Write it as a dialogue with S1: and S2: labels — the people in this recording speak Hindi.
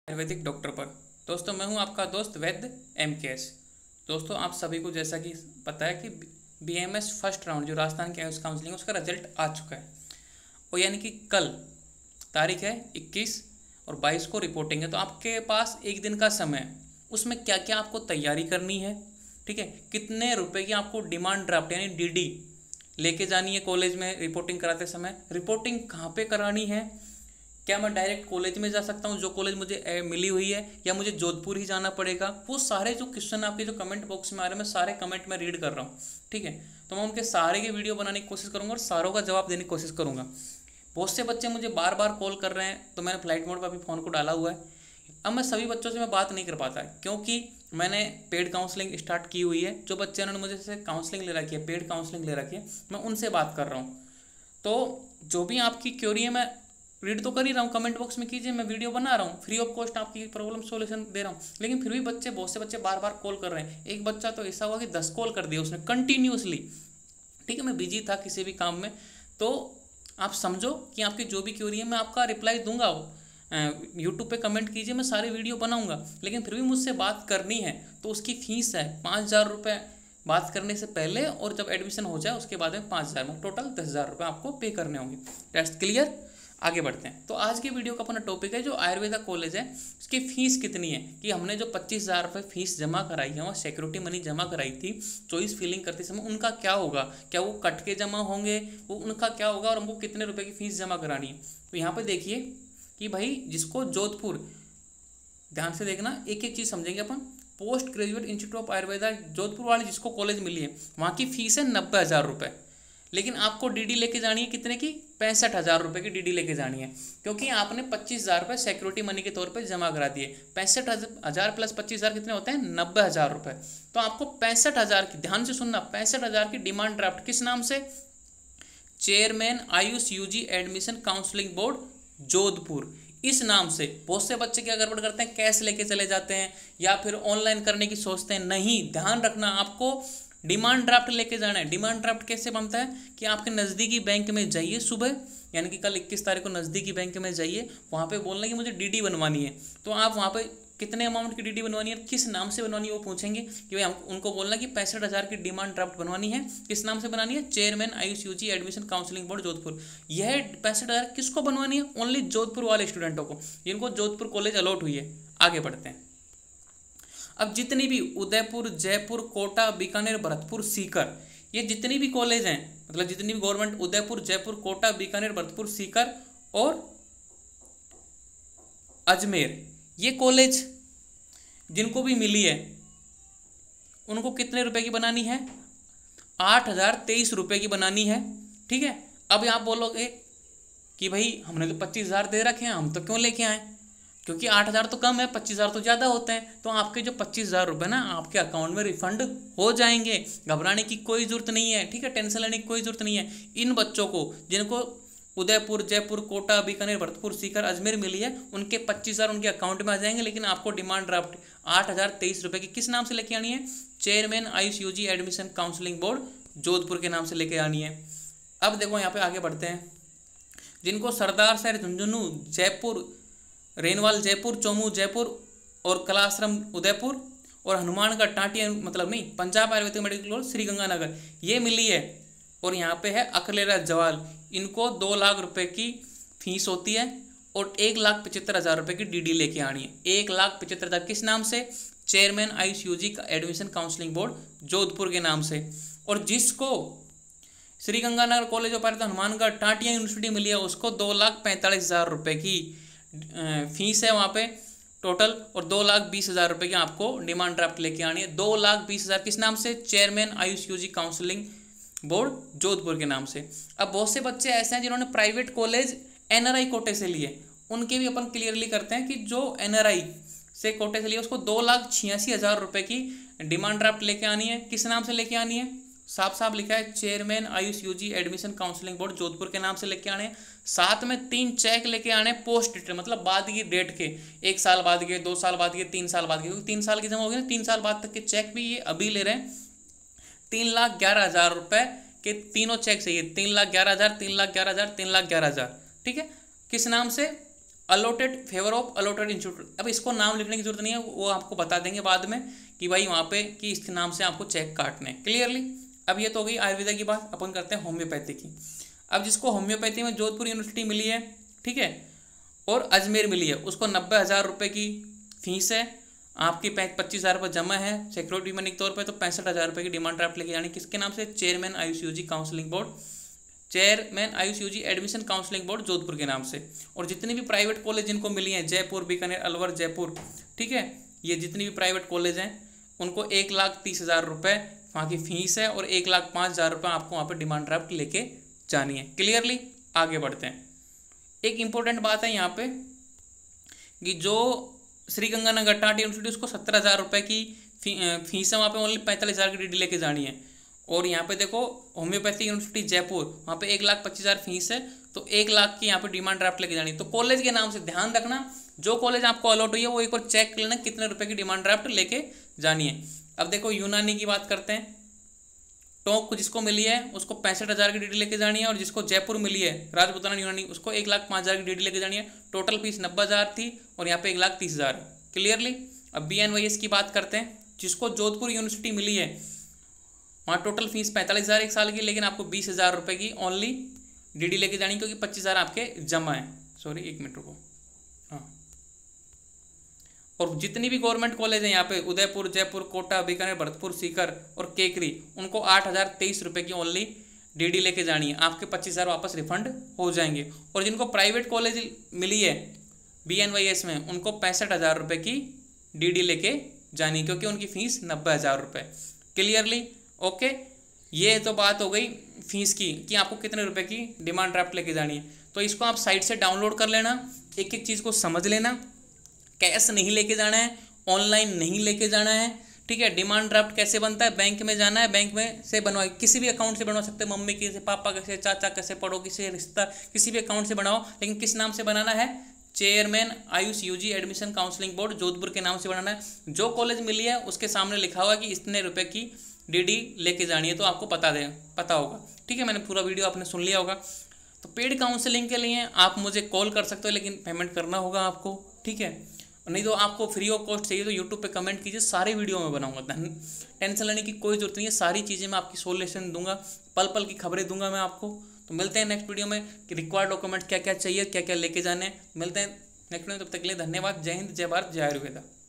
S1: आयुर्वेदिक डॉक्टर पर। दोस्तों मैं हूं आपका दोस्त वैद्य MKS। दोस्तों आप सभी को जैसा कि पता है कि BMS फर्स्ट राउंड जो राजस्थान की आयुष काउंसलिंग उसका रिजल्ट आ चुका है और यानी कि कल तारीख है 21 और 22 को रिपोर्टिंग है। तो आपके पास एक दिन का समय है, उसमें क्या क्या आपको तैयारी करनी है, ठीक है, कितने रुपए की आपको डिमांड ड्राफ्ट यानी DD लेके जानी है कॉलेज में रिपोर्टिंग कराते समय, रिपोर्टिंग कहाँ पे करानी है, क्या मैं डायरेक्ट कॉलेज में जा सकता हूँ जो कॉलेज मुझे मिली हुई है या मुझे जोधपुर ही जाना पड़ेगा। वो सारे जो क्वेश्चन आपके जो कमेंट बॉक्स में आ रहे हैं मैं सारे कमेंट में रीड कर रहा हूँ, ठीक है। तो मैं उनके सारे के वीडियो बनाने की कोशिश करूँगा और सारों का जवाब देने की कोशिश करूँगा। बहुत से बच्चे मुझे बार बार कॉल कर रहे हैं तो मैंने फ्लाइट मोड पर अभी फ़ोन को डाला हुआ है। अब मैं सभी बच्चों से मैं बात नहीं कर पाता क्योंकि मैंने पेड काउंसलिंग स्टार्ट की हुई है। जो बच्चे उन्होंने मुझे से काउंसलिंग ले रखी है, पेड काउंसलिंग ले रखी है, मैं उनसे बात कर रहा हूँ। तो जो भी आपकी क्वेरी है मैं रीड तो कर ही रहा हूँ, कमेंट बॉक्स में कीजिए, मैं वीडियो बना रहा हूँ, फ्री ऑफ कॉस्ट आपकी प्रॉब्लम सॉल्यूशन दे रहा हूँ। लेकिन फिर भी बहुत से बच्चे बार बार कॉल कर रहे हैं। एक बच्चा तो ऐसा हुआ कि 10 कॉल कर दिया उसने कंटिन्यूसली, ठीक है। मैं बिजी था किसी भी काम में, तो आप समझो कि आपकी जो भी क्वेरी है मैं आपका रिप्लाई दूंगा। यूट्यूब पे कमेंट कीजिए, मैं सारे वीडियो बनाऊंगा। लेकिन फिर भी मुझसे बात करनी है तो उसकी फीस है 5,000 रुपये बात करने से पहले, और जब एडमिशन हो जाए उसके बाद में 5,000 में टोटल 10,000 रुपये आपको पे करने होंगे। Test clear? आगे बढ़ते हैं। तो आज के वीडियो का अपना टॉपिक है जो आयुर्वेदा कॉलेज है उसकी फ़ीस कितनी है, कि हमने जो 25,000 रुपये फीस जमा कराई है वहाँ सिक्योरिटी मनी जमा कराई थी चॉइस फिलिंग करते समय, उनका क्या होगा, क्या वो कट के जमा होंगे, वो उनका क्या होगा और हमको कितने रुपए की फ़ीस जमा करानी है। तो यहाँ पर देखिए कि भाई जिसको जोधपुर, ध्यान से देखना, एक एक चीज़ समझेंगे अपन। Post graduate institute of Ayurveda Jodhpur वाले जिसको कॉलेज मिली है वहाँ की फ़ीस है 90,000 रुपये। लेकिन आपको DD लेके जानी है कितने की, 65,000 रुपये की DD लेके जानी है, क्योंकि आपने 25,000 रुपये सिक्योरिटी मनी के तौर पे जमा करा दिए। 65,000 प्लस 25,000 कितने होते हैं, 90,000 रुपये। तो आपको 65,000 की, ध्यान से सुनना, 65,000 की डिमांड ड्राफ्ट किस नाम से, chairman Ayush UG admission counselling board Jodhpur, इस नाम से। बहुत से बच्चे क्या गड़बड़ करते हैं, कैश लेके चले जाते हैं या फिर ऑनलाइन करने की सोचते हैं। नहीं, ध्यान रखना, आपको डिमांड ड्राफ्ट लेके जाना है। डिमांड ड्राफ्ट कैसे बनता है कि आपके नज़दीकी बैंक में जाइए सुबह, यानी कि कल 21 तारीख को नज़दीकी बैंक में जाइए, वहाँ पे बोलना कि मुझे DD बनवानी है। तो आप वहाँ पे कितने अमाउंट की DD बनवानी है, किस नाम से बनवानी है वो पूछेंगे कि भाई उनको बोलना कि 65,000 की डिमांड ड्राफ्ट बनवानी है, किस नाम से बनानी है, chairman Ayush UG admission counselling board Jodhpur. यह 65,000 किसको बनवानी है, ओनली जोधपुर वाले स्टूडेंटों को, जिनको जोधपुर कॉलेज अलॉट हुई है। आगे बढ़ते हैं। अब जितनी भी उदयपुर, जयपुर, कोटा, बीकानेर, भरतपुर, सीकर, ये जितनी भी कॉलेज हैं, मतलब जितनी भी गवर्नमेंट, उदयपुर, जयपुर, कोटा, बीकानेर, भरतपुर, सीकर और अजमेर, ये कॉलेज जिनको भी मिली है उनको कितने रुपए की बनानी है, 8,023 रुपये की बनानी है, ठीक है। अब आप बोलोगे कि भाई हमने तो 25,000 दे रखे हैं, हम तो क्यों लेके आए, क्योंकि 8,000 तो कम है, 25,000 तो ज़्यादा होते हैं। तो आपके जो 25,000 रुपये ना आपके अकाउंट में रिफंड हो जाएंगे, घबराने की कोई ज़रूरत नहीं है, ठीक है, टेंशन लेने की कोई ज़रूरत नहीं है। इन बच्चों को जिनको उदयपुर, जयपुर, कोटा, बीकानेर, भरतपुर, सीकर, अजमेर मिली है, उनके 25,000 उनके अकाउंट में आ जाएंगे। लेकिन आपको डिमांड ड्राफ्ट 8,023 रुपये की किस नाम से लेके आनी है, chairman Ayush UG admission counselling board Jodhpur के नाम से लेके आनी है। अब देखो यहाँ पे आगे बढ़ते हैं। जिनको सरदार शहर झुंझुनू जयपुर, रेनवाल जयपुर, चोमू जयपुर और कलाश्रम उदयपुर और हनुमानगढ़ टाटिया, मतलब नहीं, पंजाब आयुर्वेदिक मेडिकल कॉलेज श्रीगंगानगर, ये मिली है। और यहाँ पे है अकलेरा जवाल, इनको 2 लाख रुपए की फीस होती है और 1,75,000 रुपये की DD लेके आनी है। 1,75,000 किस नाम से, चेयरमैन आयुष UG का एडमिशन काउंसलिंग बोर्ड जोधपुर के नाम से। और जिसको Sriganganagar college of Ayurved, Hanumangarh, Tatia university मिली है, उसको 2,45,000 रुपये की फीस है वहाँ पे टोटल, और 2,20,000 रुपये की आपको डिमांड ड्राफ्ट लेके आनी है। 2,20,000 किस नाम से, chairman Ayush UG counselling board Jodhpur के नाम से। अब बहुत से बच्चे ऐसे हैं जिन्होंने प्राइवेट कॉलेज NRI कोटे से लिए, उनके भी अपन क्लियरली करते हैं कि जो NRI से कोटे से लिए उसको 2,86,000 रुपये की डिमांड ड्राफ्ट लेके आनी है। किस नाम से लेके आनी है, साफ साफ लिखा है, chairman Ayush UG admission counselling board Jodhpur के नाम से लेके आने। साथ में 3 चेक लेके आने पोस्ट डेट, मतलब बाद की डेट के, 1 साल बाद के, 2 साल बाद के, 3 साल बाद के, क्योंकि 3 साल की जमा होगी ना, 3 साल बाद तक के चेक भी ये अभी ले रहे हैं। 3,11,000 रुपये के तीनों चेक चाहिए, 3,11,000, 3,11,000, 3,11,000, ठीक है। किस नाम से, allotted favour of allotted institute. अब इसको नाम लिखने की जरूरत नहीं है, वो आपको बता देंगे बाद में कि भाई वहाँ पे कि इसके नाम से आपको चेक काटने हैं। क्लियरली। अब ये तो हो गई आयुर्वेदा की बात। अपन करते हैं होम्योपैथी की। अब जिसको होम्योपैथी में जोधपुर यूनिवर्सिटी मिली है, ठीक है, और अजमेर मिली है, उसको 90,000 रुपये की फीस है, आपकी 25,000 रुपये जमा है सिक्योरिटी मनी के तौर पे, तो 65,000 रुपये की डिमांड ड्राफ्ट लेके जानी किसके नाम से? Chairman Ayush UG counselling board, chairman Ayush UG admission counselling board Jodhpur के नाम से। और जितनी भी प्राइवेट कॉलेज जिनको मिली हैं, जयपुर, बीकानेर, अलवर, जयपुर, ठीक है, ये जितनी भी प्राइवेट कॉलेज हैं उनको 1,30,000 रुपये वहाँ की फीस है और 1,05,000 रुपये आपको वहाँ पर डिमांड ड्राफ्ट लेके जानी है। क्लियरली। आगे बढ़ते हैं। एक इंपॉर्टेंट बात है यहाँ पे कि जो श्री गंगानगर टाटा यूनिवर्सिटी, उसको 17,000 रुपये की फीस है, वहाँ पे ओनली 45,000 की DD लेके जानी है। और यहाँ पे देखो होम्योपैथी यूनिवर्सिटी जयपुर, वहाँ पे 1,25,000 फीस है, तो 1,00,000 की यहाँ पे डिमांड ड्राफ्ट लेके जानी है। तो कॉलेज के नाम से ध्यान रखना, जो कॉलेज आपको अलॉट हुई है वो एक बार चेक कर लेना कितने रुपए की डिमांड ड्राफ्ट लेके जानी है। अब देखो यूनानी की बात करते हैं। टोंक जिसको मिली है उसको 65,000 की DD लेके जानी है, और जिसको जयपुर मिली है राजपुताना यूनानी, उसको 1,05,000 की DD लेके जानी है। टोटल फीस 90,000 थी और यहाँ पे 1,30,000 है। क्लियरली। अब BNYS की बात करते हैं। जिसको जोधपुर यूनिवर्सिटी मिली है वहाँ टोटल फीस 45,000 एक साल की, लेकिन आपको 20,000 रुपये की ओनली DD लेके जानी, क्योंकि 25,000 आपके जमा है। सॉरी, एक मिनट रुको। हाँ, और जितनी भी गवर्नमेंट कॉलेज हैं यहाँ पे, उदयपुर, जयपुर, कोटा, बीकानेर, भरतपुर, सीकर और केकरी, उनको 8,023 रुपये की ओनली DD लेके जानी है। आपके 25,000 वापस रिफंड हो जाएंगे। और जिनको प्राइवेट कॉलेज मिली है BNYS में, उनको 65,000 रुपये की DD लेके जानी है, क्योंकि उनकी फीस 90,000 रुपये। क्लियरली। ओके, ये तो बात हो गई फीस की कि आपको कितने रुपए की डिमांड ड्राफ्ट लेके जानी है। तो इसको आप साइट से डाउनलोड कर लेना, एक एक चीज़ को समझ लेना। कैश नहीं लेके जाना है, ऑनलाइन नहीं लेके जाना है, ठीक है। डिमांड ड्राफ्ट कैसे बनता है? बैंक में जाना है, बैंक में से बनवा, किसी भी अकाउंट से बनवा सकते हैं, मम्मी के से, पापा कैसे, चाचा कैसे, पड़ोसी से, रिश्ता, किसी भी अकाउंट से बनाओ, लेकिन किस नाम से बनाना है? Chairman Ayush UG admission counselling board Jodhpur के नाम से बनाना है। जो कॉलेज मिली है उसके सामने लिखा हुआ कि इतने रुपए की DD लेके जानी है, तो आपको पता होगा, ठीक है। मैंने पूरा वीडियो आपने सुन लिया होगा। तो पेड काउंसलिंग के लिए आप मुझे कॉल कर सकते हो, लेकिन पेमेंट करना होगा आपको, ठीक है। नहीं तो आपको फ्री ऑफ कॉस्ट चाहिए तो यूट्यूब पे कमेंट कीजिए, सारे वीडियो में बनाऊंगा। टेंशन लेने की कोई जरूरत नहीं है, सारी चीज़ें मैं आपकी सोल्यूशन दूंगा, पल पल की खबरें दूंगा मैं आपको। तो मिलते हैं नेक्स्ट वीडियो में कि रिक्वायर्ड डॉक्यूमेंट क्या क्या चाहिए, क्या क्या लेके जाने। मिलते हैं नेक्स्ट वीडियो में, तब तक के लिए धन्यवाद। जय हिंद, जय भारत, जय आयुर्वेदा।